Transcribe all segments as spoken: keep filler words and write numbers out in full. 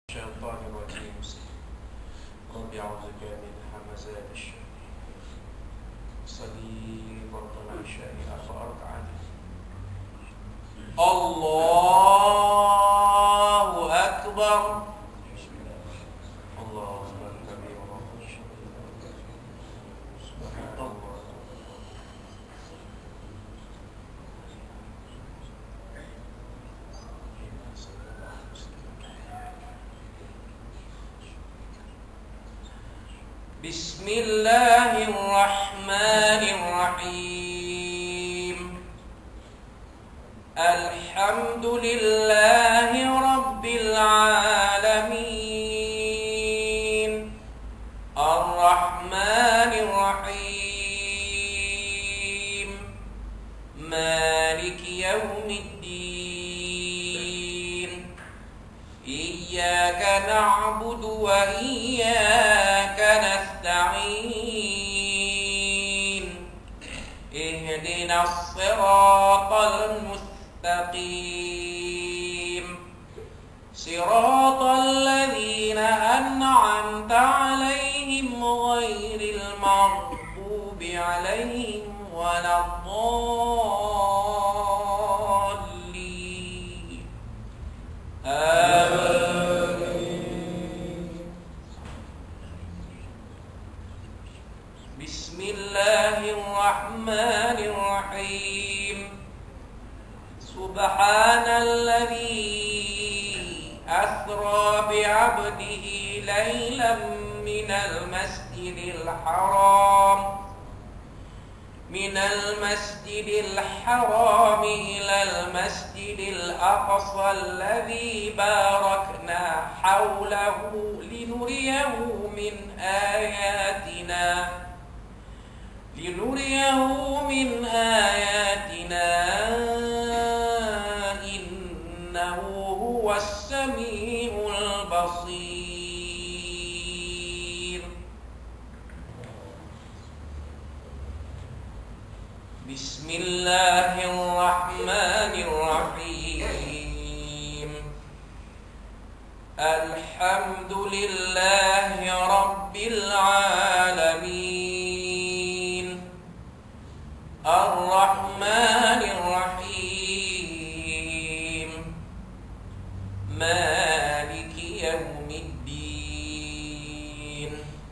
الشيطان الرجيم. رب أعوذ بك من همزات الشياطين. صلي فرض العشاء أربع ركعات. الله أكبر. الله أكبر كبيرا. سبحان الله. بسم الله الرحمن الرحيم. الحمد لله رب العالمين. الرحمن الرحيم. مالك يوم الدين. إياك نعبد وإياك نستعين. اهدنا الصراط المستقيم. صراط الذين أنعمت عليهم غير المغضوب عليهم ولا الضالين. آمين. بسم الله الرحمن الرحيم. سبحان الذي أسرى بعبده ليلا من المسجد الحرام من المسجد الحرام إلى المسجد الأقصى الذي باركنا حوله لنريه من آياتنا لنريه من آياتنا إنه هو السميع البصير. بسم الله الرحمن الرحيم. الحمد لله رب العالمين. الرحمن الرحيم. مالك يوم الدين.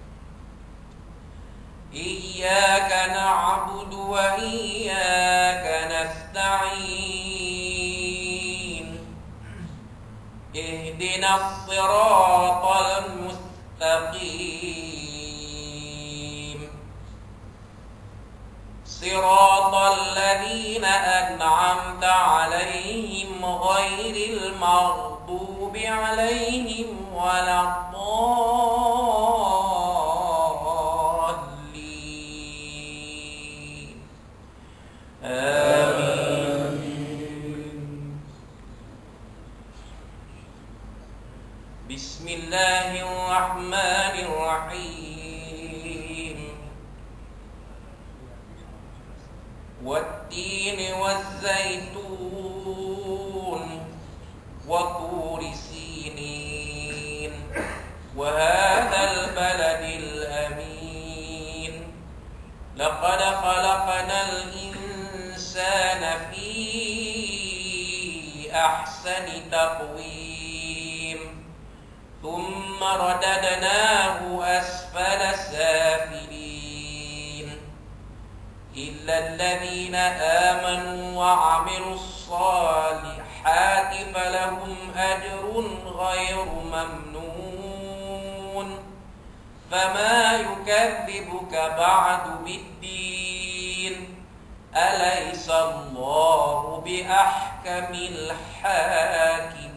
إياك نعبد وإياك نستعين. اهدنا الصراط المستقيم. صراط الذين أنعمت عليهم غير المغضوب عليهم ولا الضالين. آمين. بسم الله الرحمن الرحيم. والتين والزيتون وطور سينين وهذا البلد الأمين. لقد خلقنا الإنسان في أحسن تقويم ثم رددناه أسفل سافلين إلا الذين آمنوا وعملوا الصالحات فلهم أجر غير ممنون. فما يكذبك بعد بالدين. أليس الله بأحكم الحاكمين.